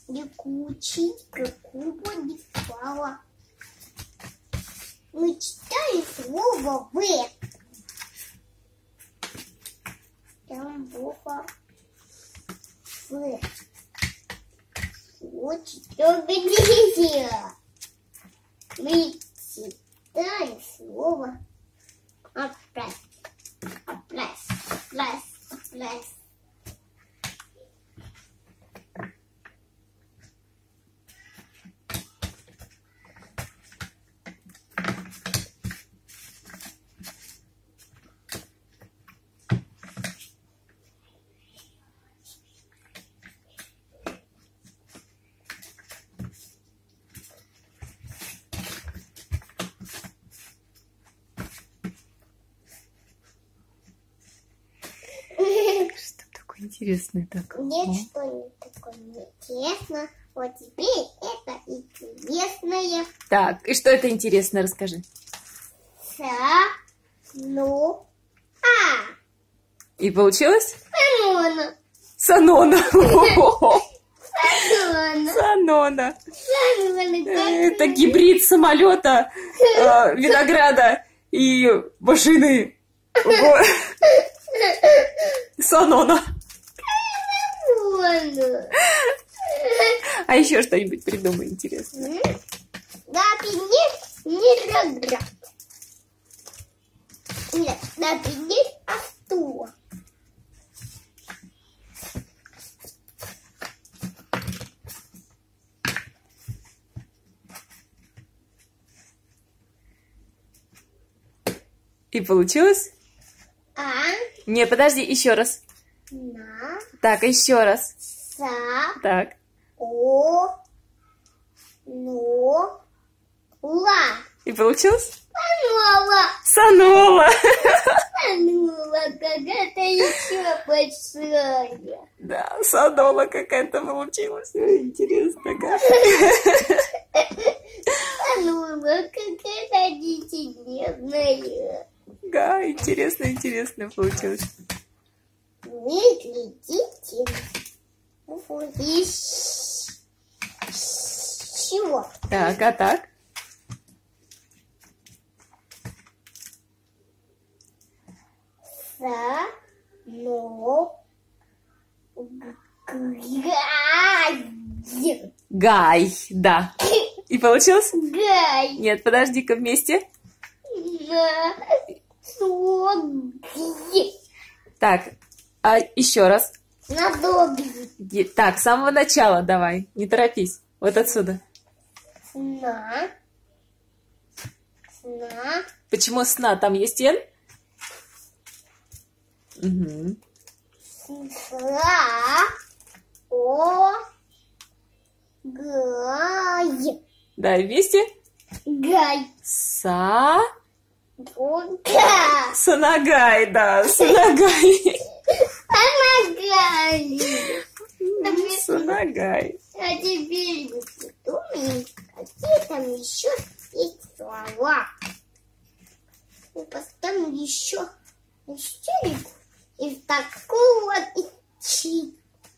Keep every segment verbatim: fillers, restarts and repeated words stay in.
Лягучий, какого не спала. Мы читали слово «в». Там буква «в». Очень много. Мы читали слово «опресс». Опресс, опресс, опресс. Интересное так. Нет, что не такое интересно. Вот теперь это интересное. Так, и что это интересно, расскажи. Са-ну-а. И получилось? Санона. Санона. Санона. Санона. Санона. Это гибрид самолета, э, винограда и машины. Ого. Санона. А еще что-нибудь придумай интересное. Да, не не рогат. Нет, да, не астуа. И получилось? А. Не, подожди, еще раз. На. Так, еще раз. Са. Так. О. Но. Ла. И получилось? Санола. Санола. Санола какая-то еще большая. Да, санола какая-то получилась. Интересно, как. Санола какая-то интересная. Да, интересно, интересно получилось. Вы глядите. Чего? Так, а так? Са, но, гай. Гай, да. И получилось? Гай. Нет, подожди-ка вместе. На, ноги. Так, а еще раз. На ноги. Е- Так, с самого начала давай, не торопись. Вот отсюда. Сна. Сна. Почему сна? Там есть «н»? Угу. Сла. О. Гай. Да, и вместе. Гай. Са. Друга. Санагай, да, Санагай. Помогай. Санагай. А теперь вы подумайте, какие там еще есть слова. И потом еще истерику из такого идти.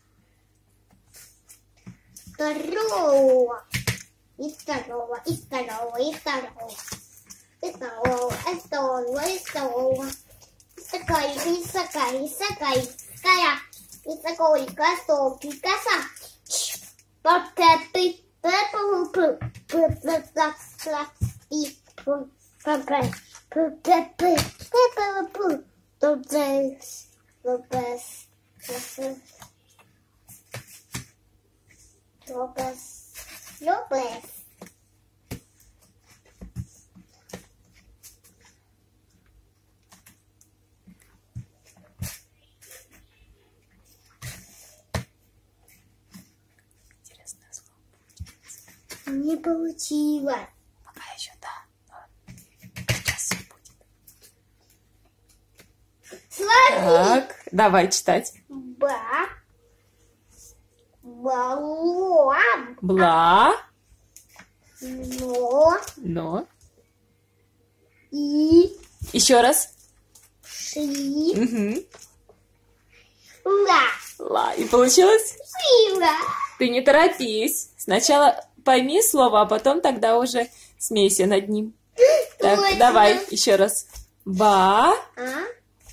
Второго. И второго, и второго, и второго. И второго, и второго, и второго. И такая, и такая, и такая, и такая. И такой косовки, коса. Пакеты, пеппу, и пакет, пеппу, пеппу, тудес, лопес, лопес, лопес. Не получилось. Пока еще, да. Сейчас все будет. Смотри. Так, давай читать. Ба. Баллон. Бла. Но. Но. И. Еще раз. Ши. Угу. Ла. Ла. И получилось? Шила. Ты не торопись. Сначала пойми слово, а потом тогда уже смейся над ним. Так, Точно. давай еще раз. Ба, А?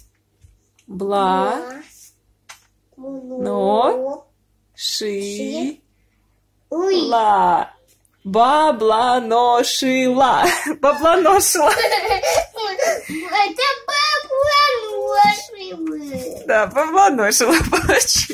бла, Бла. но, ши, Ши. Ой. ла. Бабланошила. Бабланошила. Это бабланоши. Да, бабланошила, получилось.